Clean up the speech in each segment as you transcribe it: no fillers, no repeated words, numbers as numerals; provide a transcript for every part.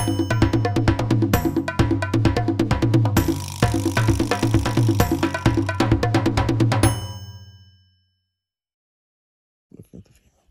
Looking at the female.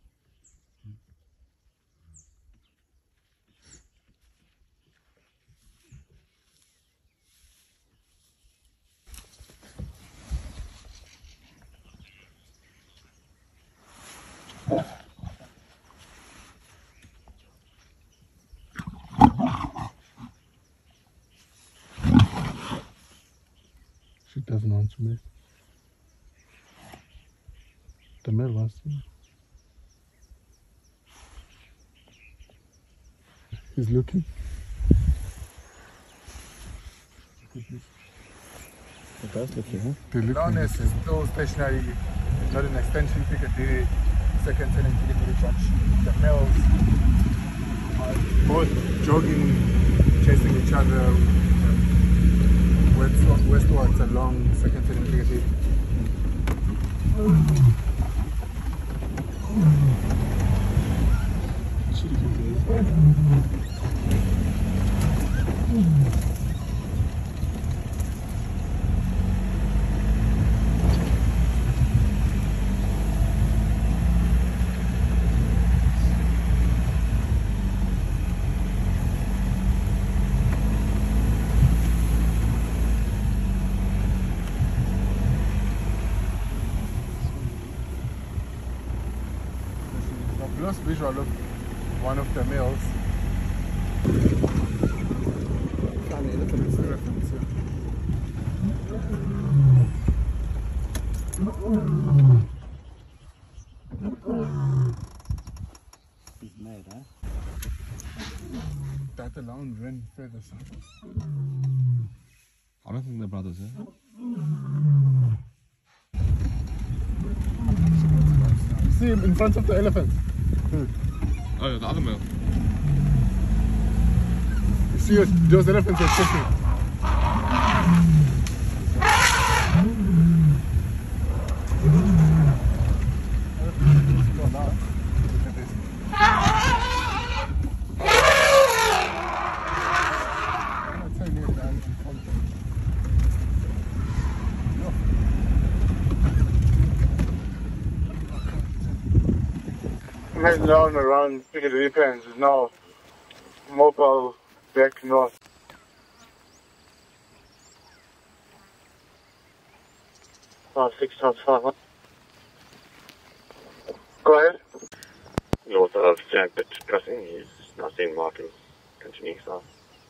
She doesn't answer me. The male wants to. He's looking. It does look here, huh? Lioness is still stationary, not an extension picket there. Second setting picket for the church. The males are both jogging, chasing each other westwards along second setting picket there. I've lost visual of one of the males. He's mad, huh? That alone ran further. I don't think they're brothers, eh? You see him in front of the elephant. Oh, yeah, the other male. You see those elephants are chasing. Heading down around Piccadilly Pens is now mobile back north. About 6,500. Go ahead. North of Jackpot Crossing, he's not seen marking. Continuing south.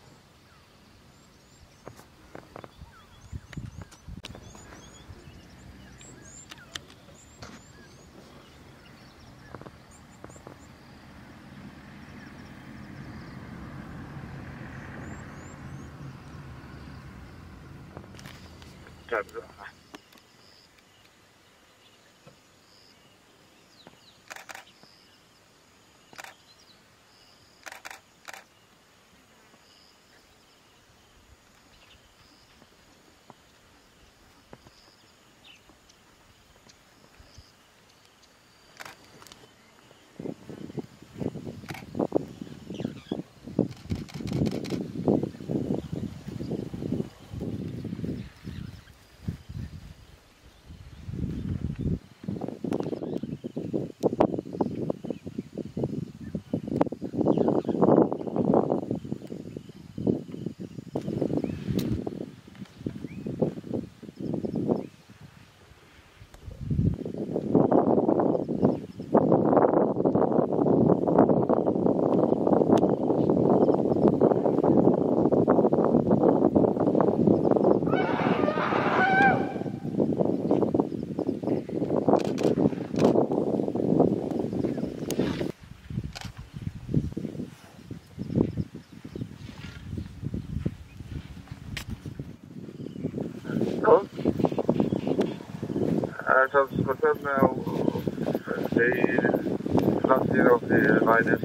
Just confirm now the last year of the lioness.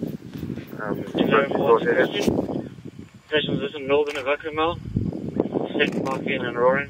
Stations is in Northern Avoca Mill, second marking and roaring.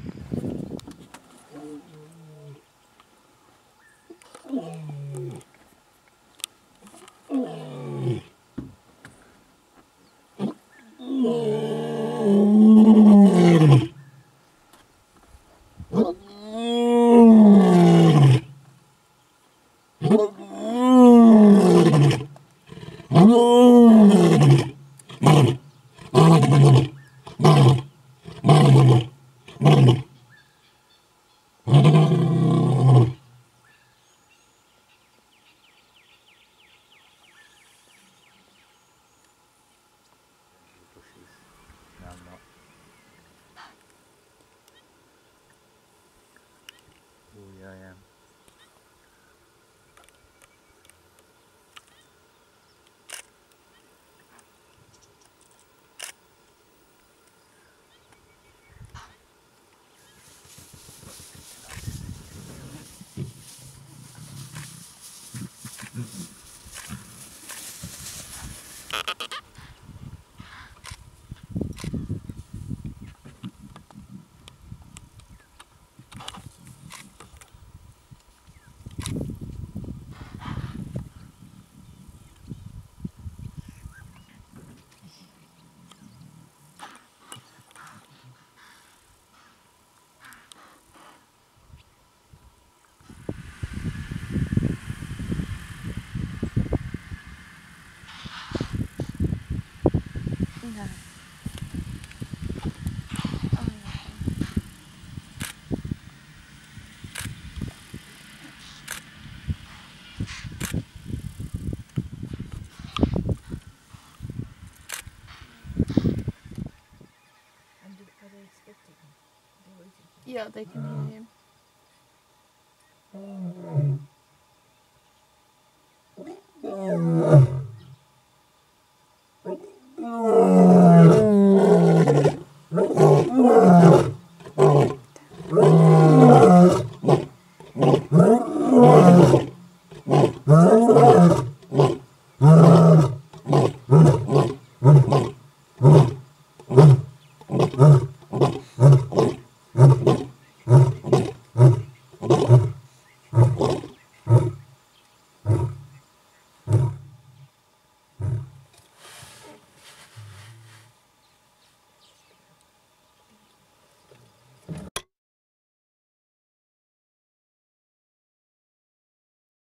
Yeah, they can hear him.